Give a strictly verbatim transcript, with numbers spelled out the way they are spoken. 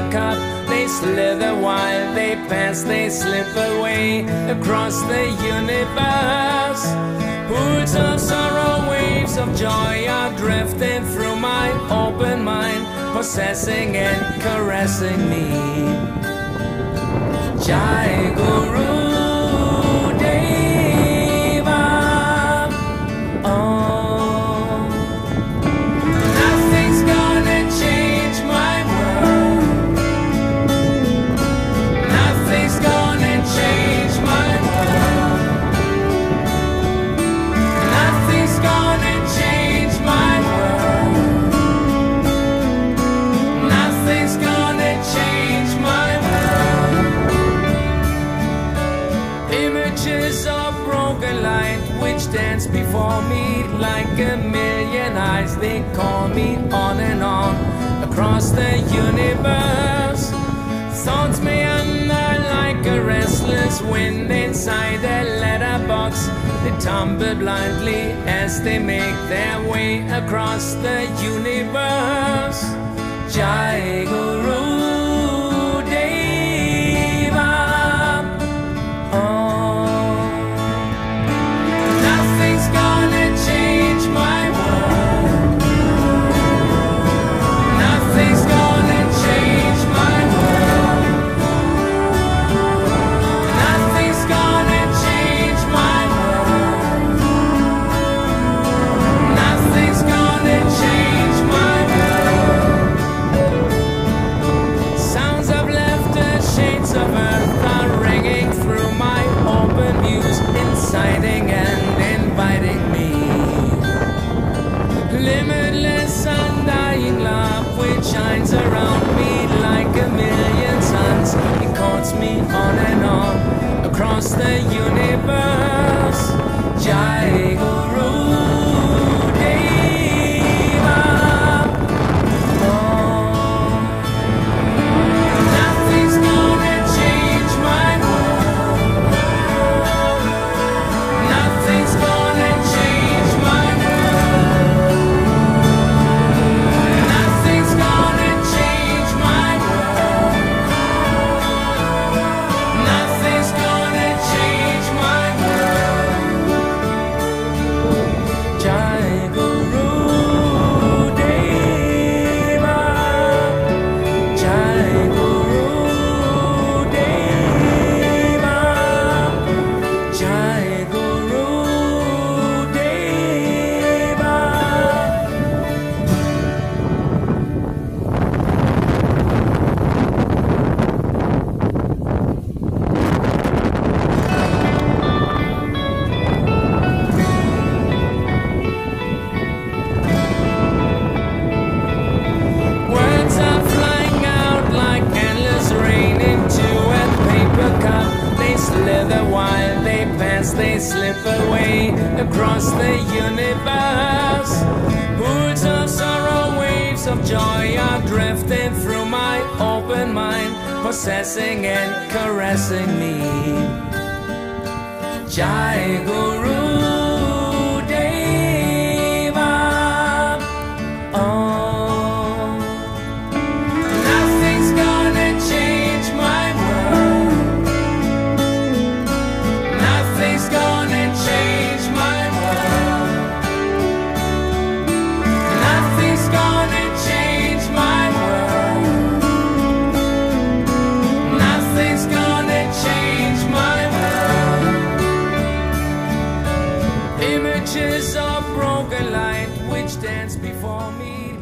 paper cup. They slither while they pass, they slip away across the universe. Pools of sorrow, waves of joy are drifting through my open mind, possessing and caressing me. Jai Guru dance before me like a million eyes. They call me on and on across the universe. Thoughts meander like a restless wind inside a letterbox. They tumble blindly as they make their way across the universe. Jai Guru and inviting me. Limitless undying love which shines around me like a million suns. It calls me on and on across the universe. Jai Guru while they pass, they slip away across the universe. Pools of sorrow, waves of joy are drifting through my open mind, possessing and caressing me. Jai Guru dance before me